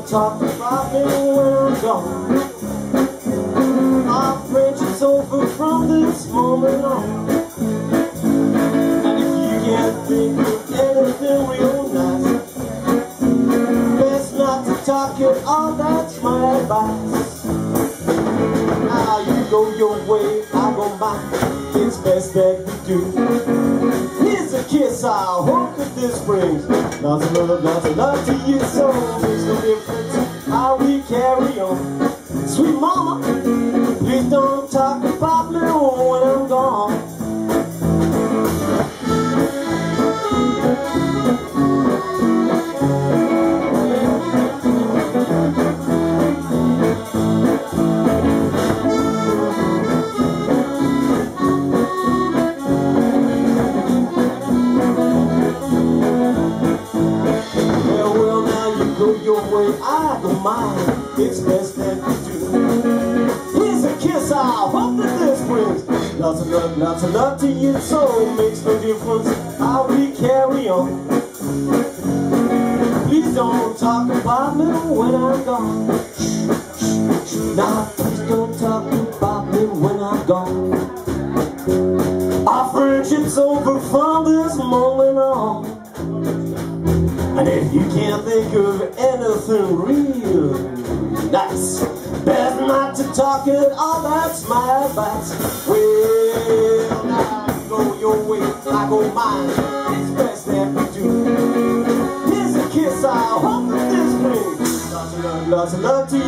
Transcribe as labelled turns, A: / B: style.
A: don't talk about me when I'm gone. Our friendship's over from this moment on. And if you can't think of anything real nice, best not to talk at all, that's my advice. Now you go your way, I go mine, it's best that we do. Here's a kiss, I hope that this brings lots of love to you. So makes no difference how we carry on. Sweet mama, please don't talk about me when I'm gone. Your way, I don't mind, it's best that we do. Here's a kiss, I hope that this brings lots of love to you. So it makes no difference how we carry on. Please don't talk about me when I'm gone. Nah, please don't talk about me when I'm gone. Our friendship's over from this moment on. And if you can't think of anything real nice, best not to talk at all, that's my advice. Well, now you go your way, I go mine, it's best that we do. Here's a kiss, I hope that this brings lots of love to you.